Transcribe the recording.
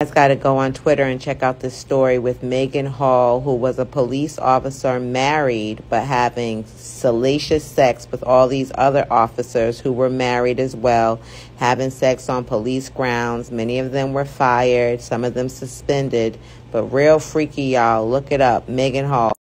Got to go on Twitter and check out this story with Maegan Hall, who was a police officer married but having salacious sex with all these other officers who were married as well, having sex on police grounds. Many of them were fired, some of them suspended, but real freaky, y'all. Look it up, Maegan Hall.